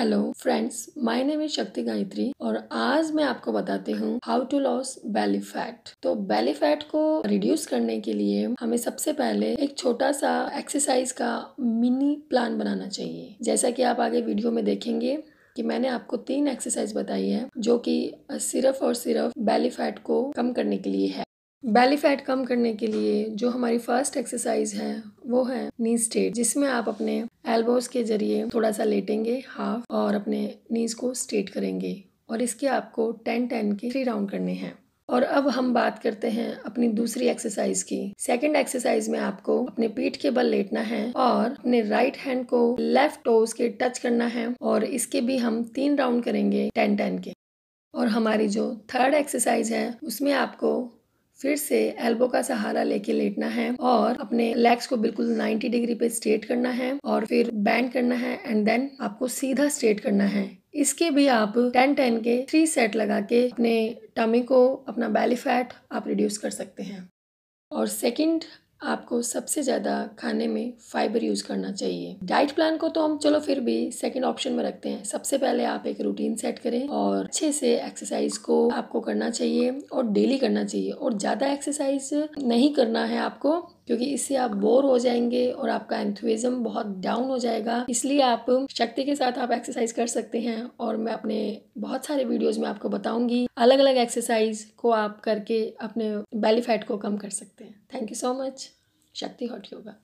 Hello friends, my name is Shakti Gayatri और आज मैं आपको बताती हूँ how to loss belly fat. तो बेली फैट को रिड्यूस करने के लिए हमें सबसे पहले एक छोटा सा एक्सरसाइज का मिनी प्लान बनाना चाहिए। जैसा कि आप आगे वीडियो में देखेंगे कि मैंने आपको 3 एक्सरसाइज बताई है जो कि सिर्फ और सिर्फ बेली फैट को कम करने के लिए है। बेली फैट कम करने के लिए जो हमारी फर्स्ट एक्सरसाइज है वो है नी स्ट्रेट, जिसमें आप अपने एल्बोज के जरिए थोड़ा सा लेटेंगे हाफ और अपने नीज को स्ट्रेट करेंगे और इसके आपको 10-10 के 3 राउंड करने हैं। और अब हम बात करते हैं अपनी दूसरी एक्सरसाइज की। सेकंड एक्सरसाइज में आपको अपने पीठ के बल लेटना है और अपने राइट हैंड को लेफ्ट टोज के टच करना है और इसके भी हम 3 राउंड करेंगे 10-10 के। और हमारी जो थर्ड एक्सरसाइज है उसमें आपको फिर से एल्बो का सहारा लेके लेटना है और अपने लेग्स को बिल्कुल 90 डिग्री पे स्ट्रेट करना है और फिर बैंड करना है एंड देन आपको सीधा स्ट्रेट करना है। इसके भी आप 10-10 के 3 सेट लगा के अपने टमी को, अपना बेली फैट आप रिड्यूस कर सकते हैं। और सेकंड, आपको सबसे ज़्यादा खाने में फाइबर यूज़ करना चाहिए। डाइट प्लान को तो हम चलो फिर भी सेकंड ऑप्शन में रखते हैं। सबसे पहले आप एक रूटीन सेट करें और अच्छे से एक्सरसाइज को आपको करना चाहिए और डेली करना चाहिए। और ज़्यादा एक्सरसाइज नहीं करना है आपको, क्योंकि इससे आप बोर हो जाएंगे और आपका एंथुसिज्म बहुत डाउन हो जाएगा। इसलिए आप शक्ति के साथ आप एक्सरसाइज कर सकते हैं और मैं अपने बहुत सारे वीडियोस में आपको बताऊंगी अलग अलग एक्सरसाइज को आप करके अपने बेली फैट को कम कर सकते हैं। Thank you so much. Shakti hot yoga.